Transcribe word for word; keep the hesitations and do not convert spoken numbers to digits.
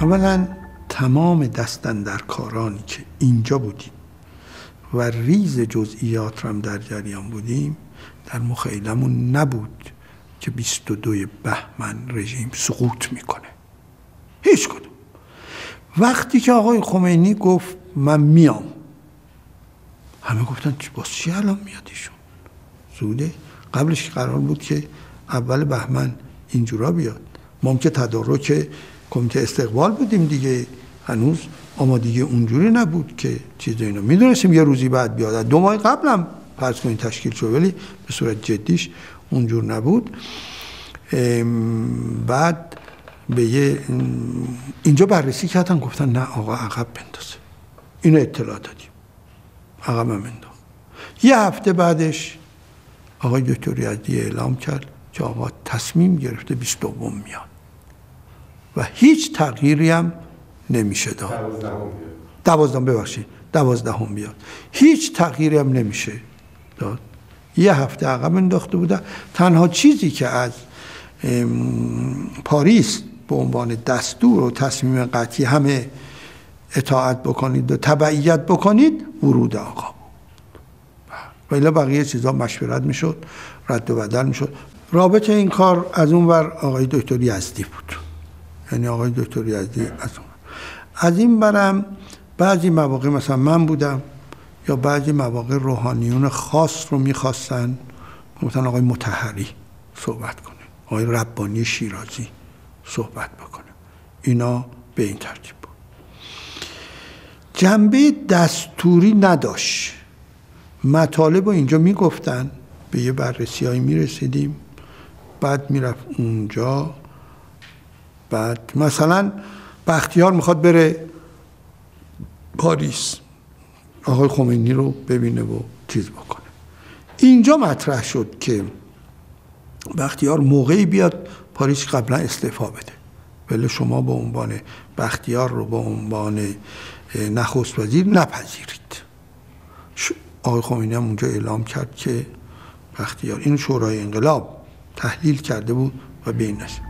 اولا تمام دستاندرکارانی که اینجا بودیم و ریز جزئیات رو هم در جریان بودیم، در مخیلمون نبود که بیست و دوی بهمن رژیم سقوط میکنه. هیچ کدوم. وقتی که آقای خمینی گفت من میام، همه گفتن باز چی الان میاد ایشون؟ زوده. قبلش قرار بود که اول بهمن اینجورا بیاد. ما هم که تدارک کمیته استقبال بودیم دیگه، هنوز آمادگی اونجوری نبود که چیز اینا. میدونستیم یه روزی بعد بیاد، دو ماه قبل هم فرض کنید تشکیل شد، ولی به صورت جدیش اونجور نبود. بعد به یه اینجا بررسی کردن، گفتن نه آقا عقب بندازه. اینو اطلاع دادیم، عقب هم انداخت. یه هفته بعدش آقای دکتر یزدی اعلام کرد که آقا تصمیم گرفته بیست و دوم میاد و هیچ تغییری هم نمیشه داد. دوازدهم ببخشید دوازدهم بیاد، هیچ تغییری هم نمیشه داد. یه هفته عقب انداخته بوده. تنها چیزی که از پاریس به عنوان دستور و تصمیم قطعی همه اطاعت بکنید و تبعیت بکنید ورود آقا بود. ولی بقیه چیزا مشورت میشد، رد و بدل میشد. رابط این کار از اون ور آقای دکتر یزدی بود، یعنی آقای دکتر یزدی از اون. از این برم بعضی مواقع مثلا من بودم یا بعضی مواقع روحانیون خاص رو میخواستن، مثلا آقای مطهری صحبت کنه، آقای ربانی شیرازی صحبت بکنه. اینا به این ترتیب بود. جنبه دستوری نداشت. مطالب رو اینجا میگفتن، به یه بررسی هایی میرسیدیم، بعد میرفت اونجا. بعد مثلا بختیار میخواد بره پاریس، آقای خمینی رو ببینه و چیز بکنه. اینجا مطرح شد که بختیار موقعی بیاد پاریس قبلا استعفا بده، ولی شما به عنوان بختیار رو به عنوان نخست وزیر نپذیرید. آقای خمینی هم اونجا اعلام کرد که بختیار، این شورای انقلاب تحلیل کرده بود و به این نشه.